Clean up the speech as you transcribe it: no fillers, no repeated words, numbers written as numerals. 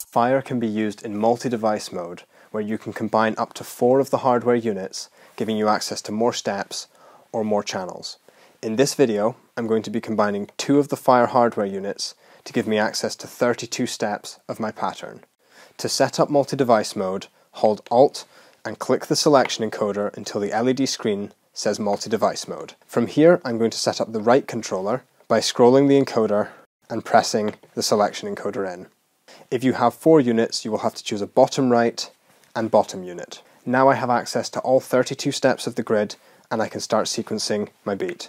Fire can be used in multi-device mode, where you can combine up to 4 of the hardware units, giving you access to more steps or more channels. In this video, I'm going to be combining 2 of the Fire hardware units to give me access to 32 steps of my pattern. To set up multi-device mode, hold Alt and click the selection encoder until the LED screen says multi-device mode. From here, I'm going to set up the right controller by scrolling the encoder and pressing the selection encoder in. If you have 4 units, you will have to choose a bottom right and bottom unit. Now I have access to all 32 steps of the grid and I can start sequencing my beat.